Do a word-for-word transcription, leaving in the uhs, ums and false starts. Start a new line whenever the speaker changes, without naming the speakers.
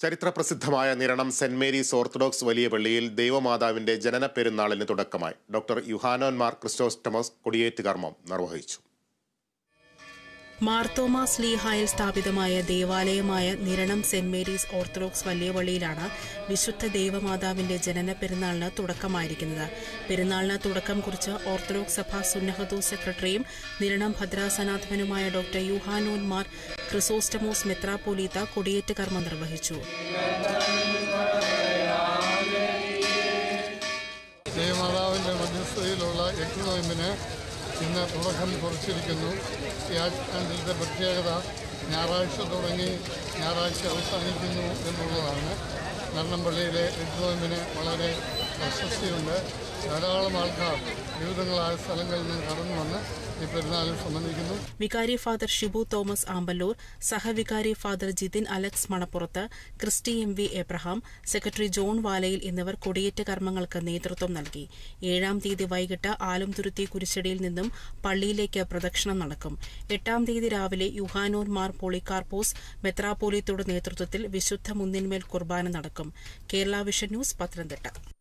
ചരിത്രപ്രസിദ്ധമായ Niranam Saint Mary's Orthodox വലിയ പള്ളിയിൽ ദൈവമാതാവിന്റെ ജനന പെരുന്നാളിന് തുടക്കമായി. ഡോക്ടർ യുഹാനോൻ മാർ ക്രിസ്റ്റോസ്റ്റമസ് കൊടിയേറ്റ് കർമ്മം നിർവഹിച്ചു.
മാർത്തോമാ സ്ലീഹായിൽ സ്ഥാപിതമായ ദേവാലയമായ നിരണം സെന്റ് മേരീസ് ഓർത്തഡോക്സ് വലിയ പള്ളിയിലാണ് വിശുദ്ധ ദൈവമാതാവിന്റെ ജനന പെരുന്നാളിന് തുടക്കമായിരിക്കുന്നത്. പെരുന്നാളിന് തുടക്കം കുറിച്ച് ഓർത്തഡോക്സ് സഭ സുന്നഹദോ സെക്രട്ടറിയും നിരണം ഭദ്രാസനാധിപനുമായ ഡോക്ടർ യുഹാനോൻ മാർ ക്രിസോസ്റ്റമോസ് മെത്രാപ്പോലീത്ത കൊടിയേറ്റ് കർമ്മം നിർവഹിച്ചു.
ദൈവമാതാവിന്റെ മധ്യസ്ഥതയിലുള്ള എട്ട് നോയമ്പിന് ഇന്ന് തുടക്കം കുറിച്ചിരിക്കുന്നു. ഈ ആണ്ടിലത്തെ പ്രത്യേകത ഞായറാഴ്ച തുടങ്ങി ഞായറാഴ്ച അവസാനിക്കുന്നു എന്നുള്ളതാണ്. നന്നമ്പള്ളിയിലെ എട്ട് നോയമ്പിന് വളരെ പ്രശസ്തിയുണ്ട്. ധാരാളം ആൾക്കാർ വിവിധങ്ങളായ സ്ഥലങ്ങളിൽ നിന്ന് കടന്നു വന്ന് ഈ പെരുന്നാളിൽ സംബന്ധിക്കുന്നു.
വികാരി ഫാദർ ഷിബു തോമസ് ആമ്പല്ലൂർ, സഹവികാരി ഫാദർ ജിതിൻ അലക്സ് മണപ്പുറത്ത്, Christy M V Abraham, secretary John Valayil എന്നിവർ കൊടിയേറ്റ് കർമ്മങ്ങൾക്ക് നേതൃത്വം നൽകി. ഏഴാം തീയതി വൈകിട്ട് ആലംതുരുത്തി കുരിശടിയിൽ നിന്നും പള്ളിയിലേക്ക് പ്രദക്ഷിണം നടക്കും. എട്ടാം തീയതി രാവിലെ യുഹാനോൻ മാർ പോളികാർപ്പോസ് മെത്രാപ്പോലീത്തയുടെ നേതൃത്വത്തിൽ വിശുദ്ധ മുന്നിന്മേൽ കുർബാന നടക്കും. Kerala vision news, Pathanamthitta.